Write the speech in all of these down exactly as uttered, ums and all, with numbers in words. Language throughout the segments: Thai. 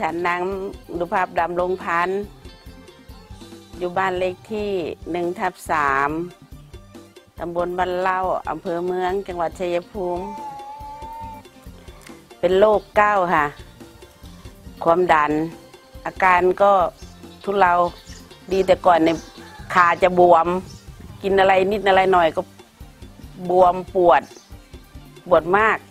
ฉันนางดุภาพดำรงพันธ์อยู่บ้านเลขที่หนึ่งทับสามตำบลบ้านเล่าอำเภอเมืองจังหวัดชัยภูมิเป็นโรคเก้าค่ะความดันอาการก็ทุเลาดีแต่ก่อนในขาจะบวมกินอะไรนิดอะไรหน่อยก็บวมปวดปวดมาก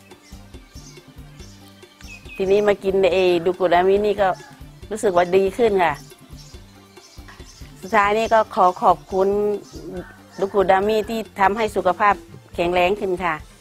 ทีนี้มากินเอดูกูดามินี่ก็รู้สึกว่าดีขึ้นค่ะสุดท้ายนี้ก็ขอขอบคุณดูกูดามิที่ทำให้สุขภาพแข็งแรงขึ้นค่ะ